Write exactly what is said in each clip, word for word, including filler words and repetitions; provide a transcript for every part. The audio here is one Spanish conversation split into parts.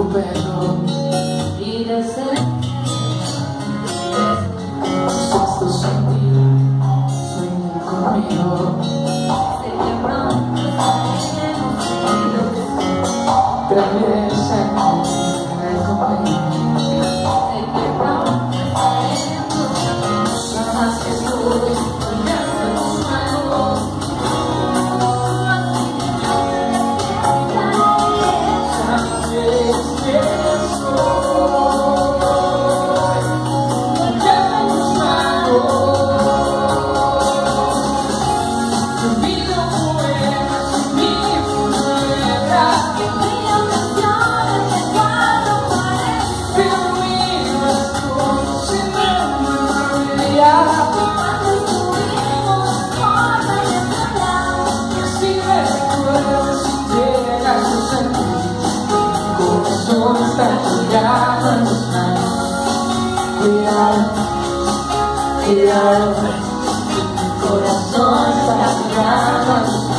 beso y deseo. Sexto sentido, sueña conmigo. Sé que pronto estaremos unidos. Gracias a ti, ven conmigo. Sé que pronto estaremos unidos. Jamás que estuve soñando en tus manos. Cuidado, cuidado, mi corazón está girando en tus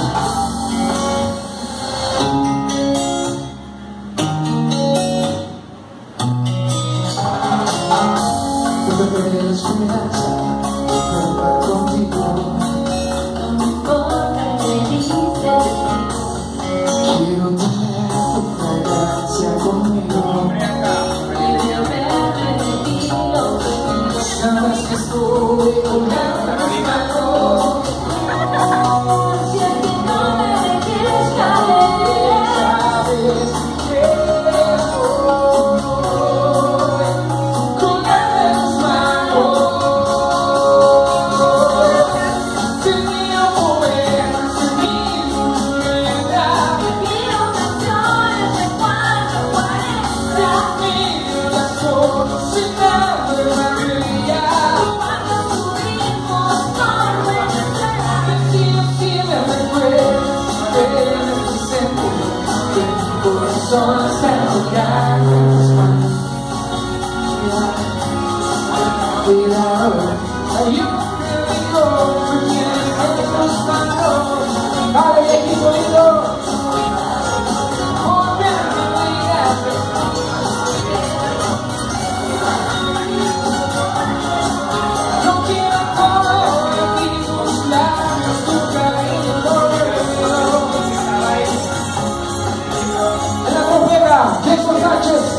manos. Tú me puedes esperanza, probar contigo. No me importa qué dices. Quiero tener tu fragancia conmigo. Sabes que estoy colgando en mis manos. Si es que no me dejes caer, sabes que estoy colgando en tus manos. Sin mi poema, sin mi letra, escribo canciones de cuatro a cuarenta. Sin mi razón, sin nada de María. Solo está colgando en tus manos. Cuidado, cuidado. Ayúdame, amigo, tú tienes en tus manos. Vale, equipo lindo. Oh, mi vida. No quiero todo de ti, tus labios, tu cariño, todo eso. Jason Sánchez.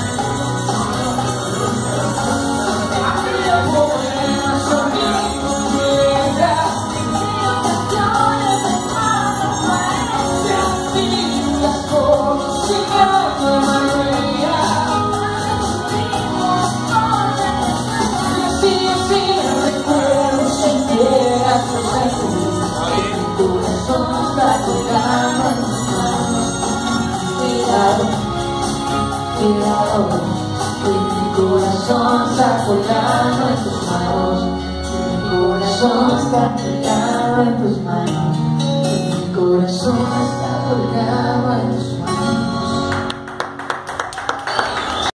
Cuidado, que mi corazón está colgando en tus manos. Mi corazón está colgado en tus manos. Mi corazón está colgado en tus manos.